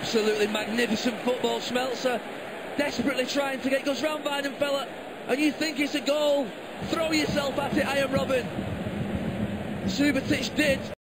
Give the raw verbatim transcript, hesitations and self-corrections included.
Absolutely magnificent football, Smeltzer. Desperately trying to get, goes round Weidenfeller, and you think it's a goal. Throw yourself at it, Arjen Robben. Subotic did.